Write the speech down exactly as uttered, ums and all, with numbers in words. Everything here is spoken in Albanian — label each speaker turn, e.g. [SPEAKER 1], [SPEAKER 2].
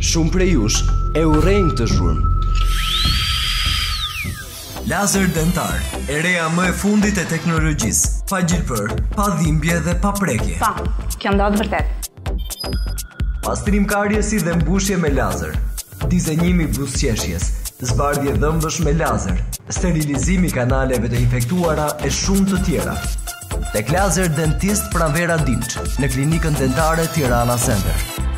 [SPEAKER 1] Shumë prej jush e urrejnë këtë zhurmë.
[SPEAKER 2] Lazer dentar, e reja më e fundit e teknologjisë, pa gjilpër, pa dhimbje dhe pa prekje.
[SPEAKER 3] Pa, kjo ndodh vërtet.
[SPEAKER 2] Pastrim karyesi dhe mbushje me lazer, dizenjimi buzëqeshjes, zbardhje dhëmbësh me lazer, sterilizimi kanaleve të infektuara e shumë të tjera. Tek Lazer Dentist Pranvera Dilç, në klinikën dentare Tirana Center.